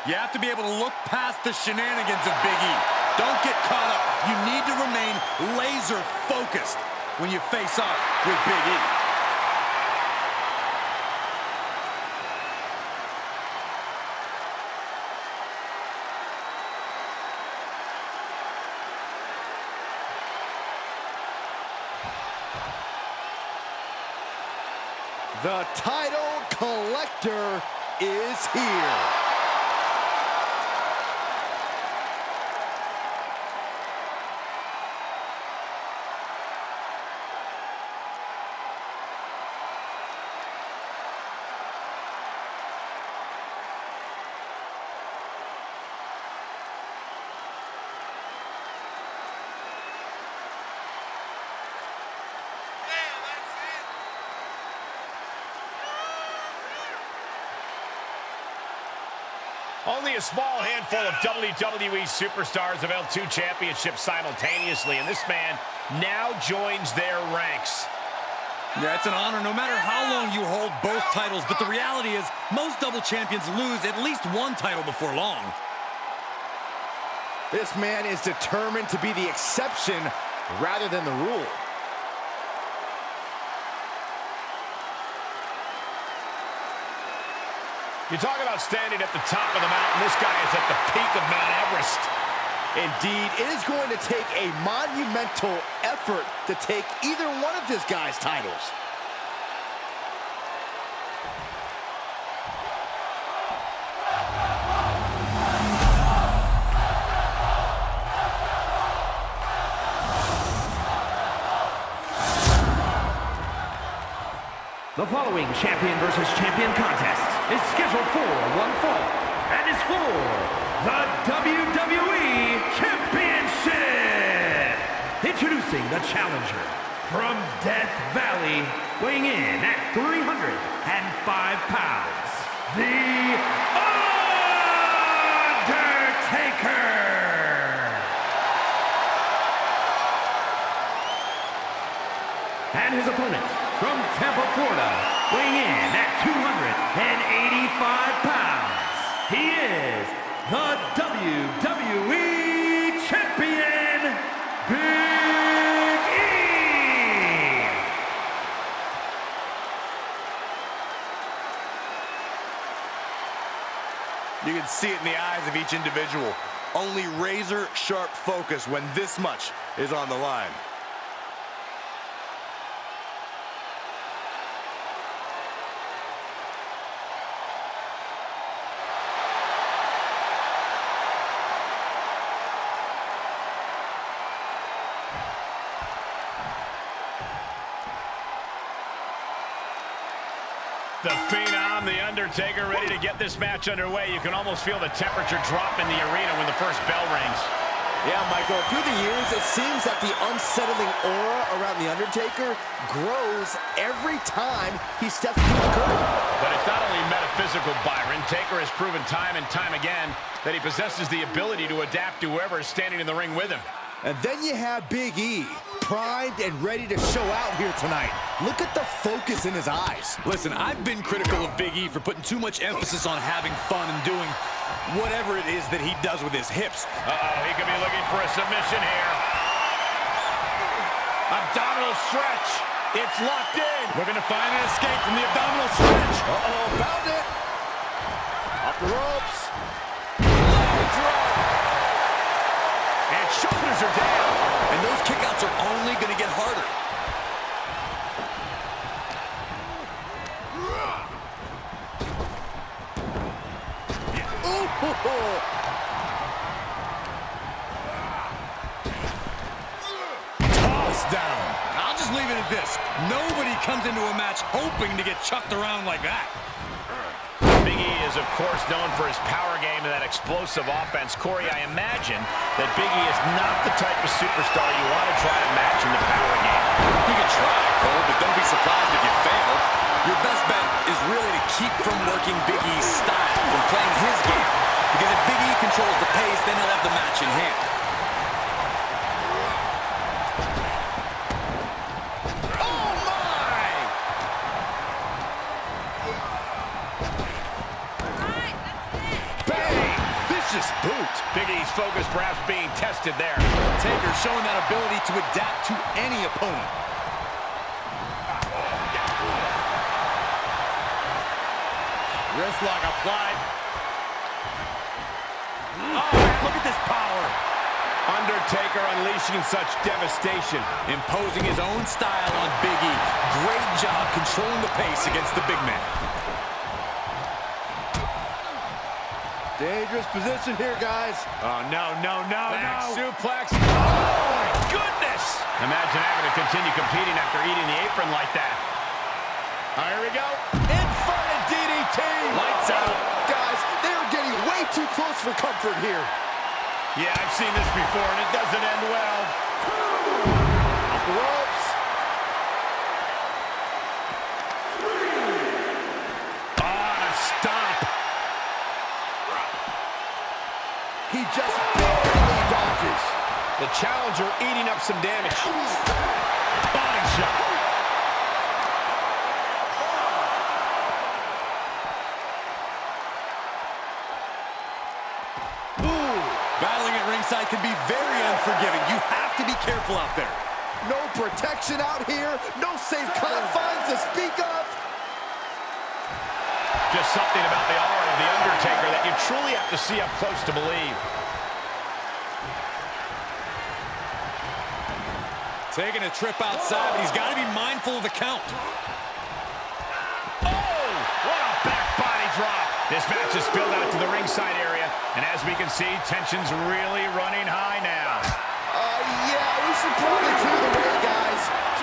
You have to be able to look past the shenanigans of Big E. Don't get caught up. You need to remain laser focused when you face off with Big E. The title collector is here. Only a small handful of WWE superstars have held 2 championships simultaneously, and this man now joins their ranks. Yeah, it's an honor no matter how long you hold both titles, but the reality is most double champions lose at least one title before long. This man is determined to be the exception rather than the rule. You talk about standing at the top of the mountain. This guy is at the peak of Mount Everest. Indeed, it is going to take a monumental effort to take either one of this guy's titles. The following champion versus champion contest is scheduled for one fall and is for the WWE Championship. Introducing the challenger from Death Valley, weighing in at 305 pounds, The Undertaker. And his opponent, from Tampa, Florida, weighing in at 285 pounds, he is the WWE Champion, Big E! You can see it in the eyes of each individual. Only razor-sharp focus when this much is on the line. The Phenom, The Undertaker, ready to get this match underway. You can almost feel the temperature drop in the arena when the first bell rings. Yeah, Michael, through the years, it seems that the unsettling aura around The Undertaker grows every time he steps through the curtain. But it's not only metaphysical, Byron. Taker has proven time and time again that he possesses the ability to adapt to whoever is standing in the ring with him. And then you have Big E, primed and ready to show out here tonight. Look at the focus in his eyes. Listen, I've been critical of Big E for putting too much emphasis on having fun and doing whatever it is that he does with his hips. Uh-oh, he could be looking for a submission here. Abdominal stretch. It's locked in. Looking to find an escape from the abdominal stretch. Uh-oh, found it. Off the ropes. Leg drop. And shoulders are down. And those kickouts are only going to get harder. Toss down. I'll just leave it at this. Nobody comes into a match hoping to get chucked around like that. Big E is, of course, known for his power game and that explosive offense. Corey, I imagine that Big E is not the type of superstar you want to try to match in the power game. You can try, Cole, but don't be surprised if you fail. Your best bet is really to keep from working Big E's style, from playing his game. Because if Big E controls the pace, then he'll have the match in hand. Oh, my! Bang! focus perhaps being tested there. Taker showing that ability to adapt to any opponent. Wrist lock applied. Oh, man, look at this power. Undertaker unleashing such devastation. Imposing his own style on Big E. Great job controlling the pace against the big man. Dangerous position here, guys. Oh, no. Back suplex. Oh, my goodness. Imagine having to continue competing after eating the apron like that. Here we go. Inverted DDT. Lights out. Guys, they are getting way too close for comfort here. Yeah, I've seen this before, and it doesn't end well. Off the ropes. On a stomp. He just barely dodges. The challenger eating up some damage. Body shot. Battling at ringside can be very unforgiving. You have to be careful out there. No protection out here. No safe confines to speak of. Just something about the aura of The Undertaker that you truly have to see up close to believe. Taking a trip outside, but he's got to be mindful of the count. Oh, what a back body drop. This match has spilled out to the ringside area, and as we can see, tension's really running high now. Yeah, we should probably clear the way, guys.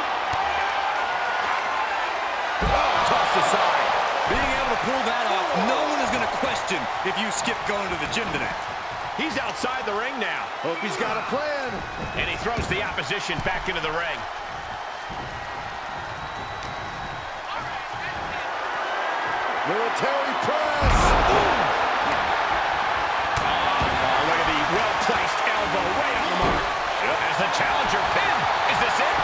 Oh, tossed aside. Being able to pull that off, no one is going to question if you skip going to the gym today. He's outside the ring now. Hope he's got a plan. And he throws the opposition back into the ring. Military press. Look at the well-placed elbow right on the mark. As the challenger pin. Is this it?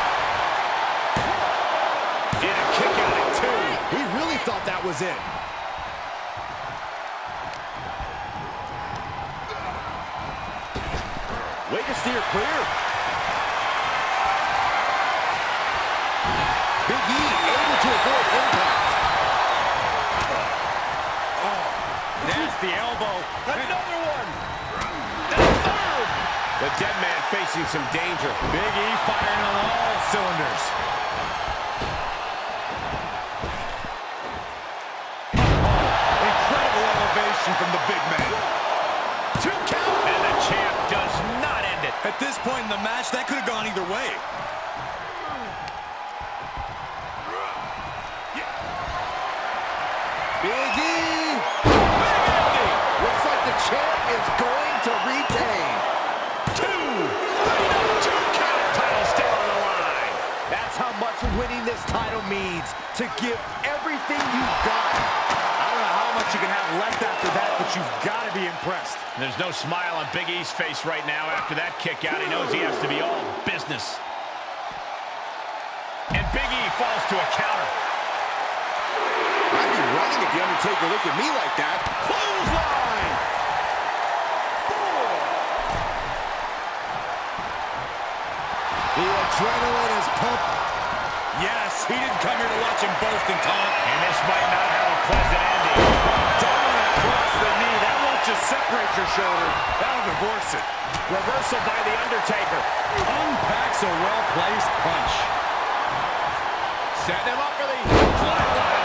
And a kick out at 2. He really thought that was it. Way to steer clear. Big E able to avoid impact. Nasty elbow. Another one. And a third. The dead man facing some danger. Big E firing on all cylinders. Incredible elevation from the big man. 2 count. And the champ does not end it. At this point in the match, that could have gone either way. Big E. Looks like the champ is going to retain. 2 count. Title still on the line. That's how much winning this title means. To give everything you've got. I don't know how much you can have left after that, but you've got to be impressed. There's no smile on Big E's face right now after that kick out. He knows he has to be all business. And Big E falls to a counter. I'd be running if The Undertaker looked at me like that. Clothesline! 4. The adrenaline is pumping. Yes, he didn't come here to watch him boast and taunt. And this might not have a pleasant ending. Down across the knee. That won't just separate your shoulder. That'll divorce it. Reversal by The Undertaker. Unpacks a well-placed punch. Setting him up for the flatline.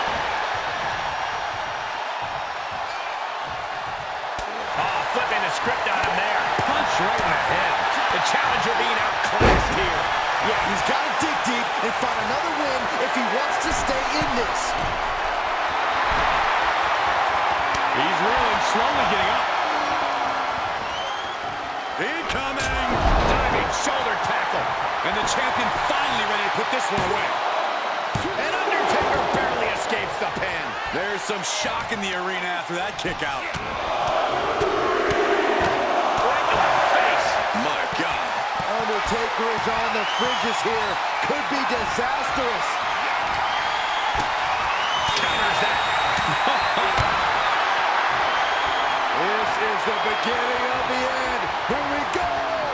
Flipping the script on him there. Punch right in the head. The challenger being outclassed here. Yeah, he's got to dig deep and find another win if he wants to stay in this. He's reeling, slowly getting up. Incoming! Diving shoulder tackle. And the champion finally ready to put this one away. And Undertaker barely escapes the pin. There's some shock in the arena after that kick out. Right to the face. My God. Undertaker is on the fringes here. Could be disastrous. Counters that. This is the beginning of the end. Here we go.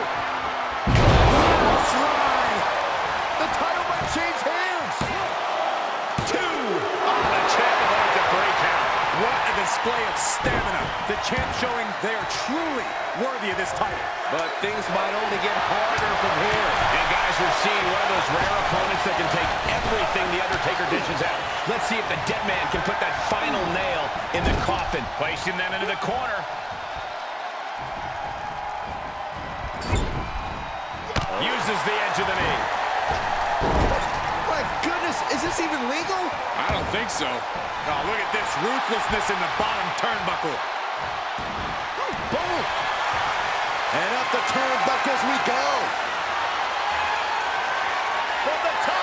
Last ride. The title might change hands. 2. The champ avoids a 3 count. What a display of stamina. The champ showing they are truly worthy of this title. But things might only get harder from here. And guys, we're seeing one of those rare opponents that can take everything the Undertaker dishes out. Let's see if the dead man can put that final nail in the coffin. Placing them into the corner. Uses the edge of the knee. My goodness, is this even legal? I don't think so. Oh, look at this ruthlessness in the bottom turnbuckle. Boom! And up the turnbuckles we go. From the top.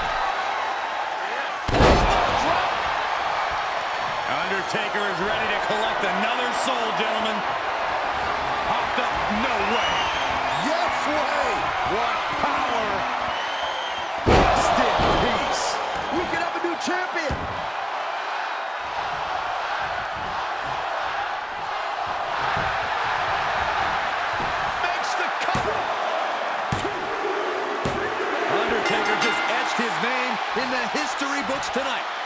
Drop. Undertaker is ready to collect another soul, gentlemen. Hopped up, no way. Yes way. What power. Rest in peace. We can have a new champion. Makes the cover. Undertaker just etched his name in the history books tonight.